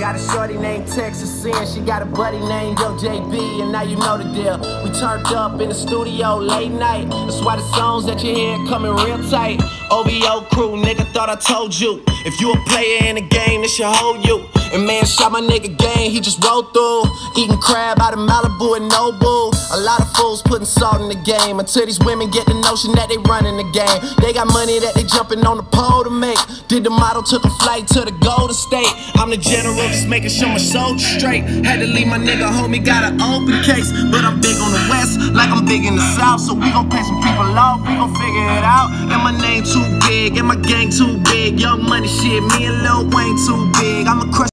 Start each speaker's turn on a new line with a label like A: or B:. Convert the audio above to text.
A: Got a shorty named Texas and she got a buddy named JB, and now you know the deal. We turned up in the studio late night. That's why the songs that you hear coming real tight. OVO crew, nigga, thought I told you. If you a player in the game, this should hold you. And man, shot my nigga game, he just rolled through. Eating crab out of Malibu and Nobu. A lot of fools putting salt in the game, until these women get the notion that they running the game. They got money that they jumping on the pole to make. Did the model, took a flight to the Golden State. I'm the general, just making sure my soldiers straight. Had to leave my nigga homie, got an open case. But I'm big on the west, like I'm big in the south. So we gon' pay some people off, we gon' figure it out. And my name too big, and my gang too big. Young money shit, me and Lil Wayne too big. I'm a crush.